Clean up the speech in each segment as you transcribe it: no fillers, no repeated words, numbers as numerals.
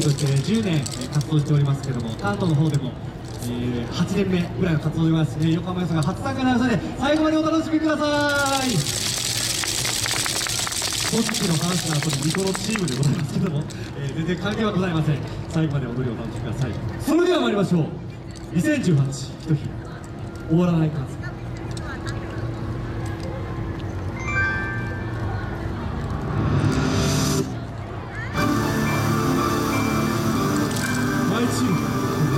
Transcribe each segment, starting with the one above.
として10年活動しておりますけども、関東の方でも8年目ぐらいの活動でございます。横浜よさが初参加になりましたので、最後までお楽しみください。組織の話の後にニコロチームでございますけども、全然関係はございません。最後まで踊りをお楽しみください。それでは参りましょう。2018ひとひら終わらない感想。毎チーム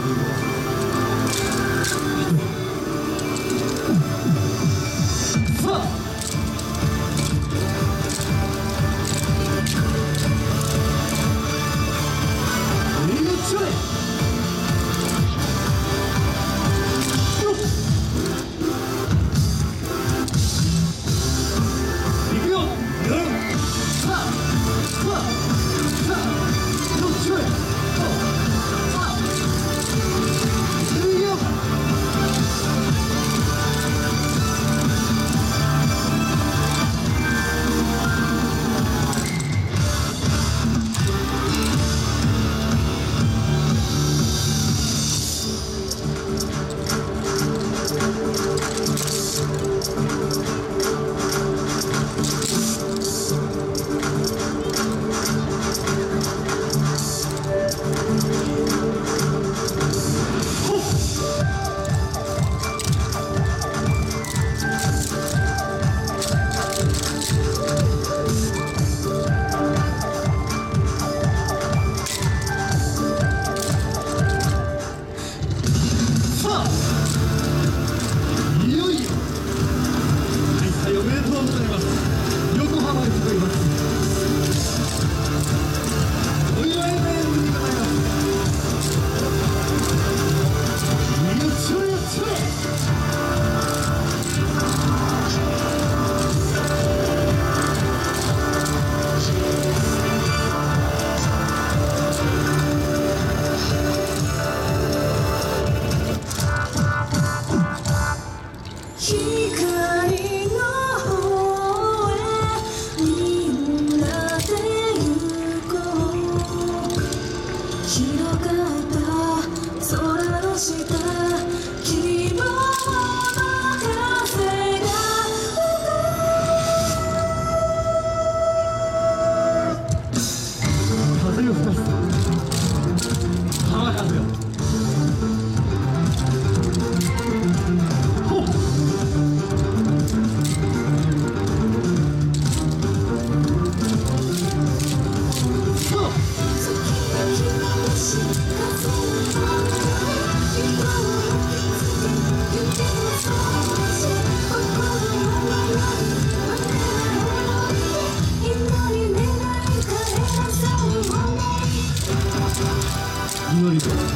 祈りと願い、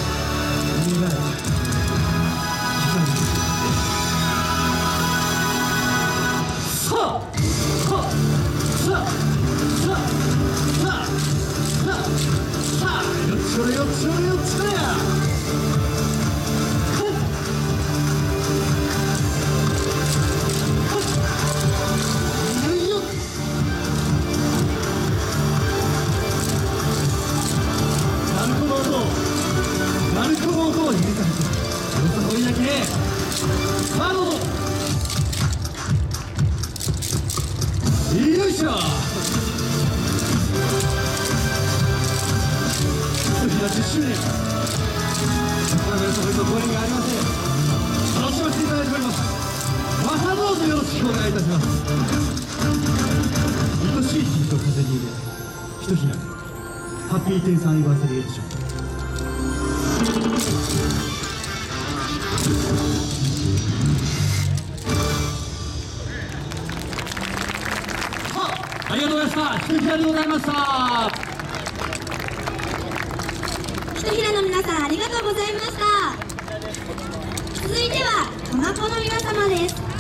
よっちょれよっちょれよっちょれや。よいしょ。10周年、横浜よさとご縁がありません。楽しませていただいております。またどうぞよろしくお願いいたします。愛しい日と風に入れひとひらハッピー10thアニバーサリーエディション。ありがとうございました。ひとひらでございました。 ひとひらの皆さんありがとうございました。続いてはトマコの皆様です。